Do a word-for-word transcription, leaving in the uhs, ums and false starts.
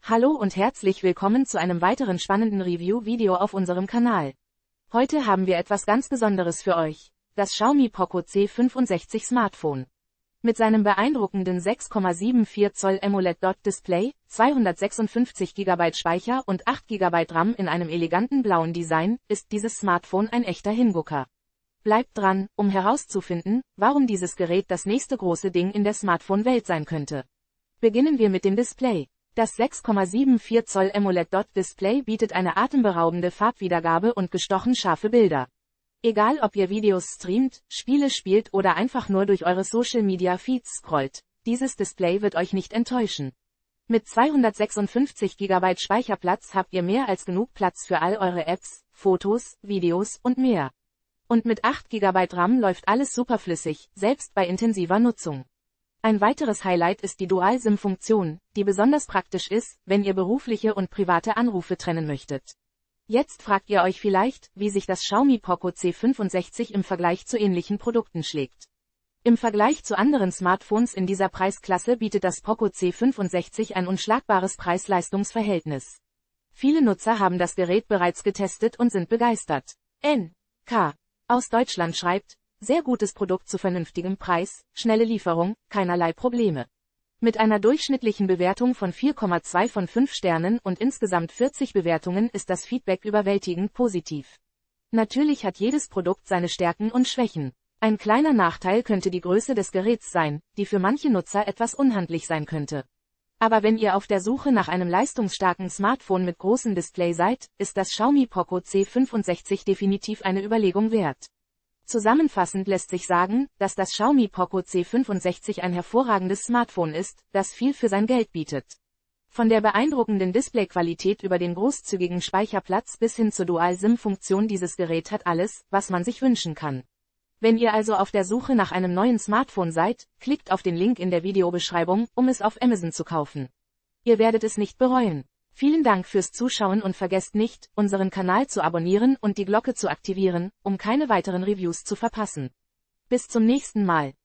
Hallo und herzlich willkommen zu einem weiteren spannenden Review-Video auf unserem Kanal. Heute haben wir etwas ganz Besonderes für euch, das Xiaomi Poco C fünfundsechzig Smartphone. Mit seinem beeindruckenden sechs Komma vierundsiebzig Zoll AMOLED-Dot-Display, zweihundertsechsundfünfzig Gigabyte Speicher und acht Gigabyte RAM in einem eleganten blauen Design, ist dieses Smartphone ein echter Hingucker. Bleibt dran, um herauszufinden, warum dieses Gerät das nächste große Ding in der Smartphone-Welt sein könnte. Beginnen wir mit dem Display. Das sechs Komma vierundsiebzig Zoll AMOLED-Dot-Display bietet eine atemberaubende Farbwiedergabe und gestochen scharfe Bilder. Egal ob ihr Videos streamt, Spiele spielt oder einfach nur durch eure Social-Media-Feeds scrollt, dieses Display wird euch nicht enttäuschen. Mit zweihundertsechsundfünfzig Gigabyte Speicherplatz habt ihr mehr als genug Platz für all eure Apps, Fotos, Videos und mehr. Und mit acht Gigabyte RAM läuft alles superflüssig, selbst bei intensiver Nutzung. Ein weiteres Highlight ist die Dual-SIM-Funktion, die besonders praktisch ist, wenn ihr berufliche und private Anrufe trennen möchtet. Jetzt fragt ihr euch vielleicht, wie sich das Xiaomi Poco C fünfundsechzig im Vergleich zu ähnlichen Produkten schlägt. Im Vergleich zu anderen Smartphones in dieser Preisklasse bietet das Poco C fünfundsechzig ein unschlagbares Preis-Leistungs-Verhältnis. Viele Nutzer haben das Gerät bereits getestet und sind begeistert. N K aus Deutschland schreibt: Sehr gutes Produkt zu vernünftigem Preis, schnelle Lieferung, keinerlei Probleme. Mit einer durchschnittlichen Bewertung von vier Komma zwei von fünf Sternen und insgesamt vierzig Bewertungen ist das Feedback überwältigend positiv. Natürlich hat jedes Produkt seine Stärken und Schwächen. Ein kleiner Nachteil könnte die Größe des Geräts sein, die für manche Nutzer etwas unhandlich sein könnte. Aber wenn ihr auf der Suche nach einem leistungsstarken Smartphone mit großem Display seid, ist das Xiaomi Poco C fünfundsechzig definitiv eine Überlegung wert. Zusammenfassend lässt sich sagen, dass das Xiaomi Poco C fünfundsechzig ein hervorragendes Smartphone ist, das viel für sein Geld bietet. Von der beeindruckenden Displayqualität über den großzügigen Speicherplatz bis hin zur Dual-SIM-Funktion, dieses Gerät hat alles, was man sich wünschen kann. Wenn ihr also auf der Suche nach einem neuen Smartphone seid, klickt auf den Link in der Videobeschreibung, um es auf Amazon zu kaufen. Ihr werdet es nicht bereuen. Vielen Dank fürs Zuschauen und vergesst nicht, unseren Kanal zu abonnieren und die Glocke zu aktivieren, um keine weiteren Reviews zu verpassen. Bis zum nächsten Mal.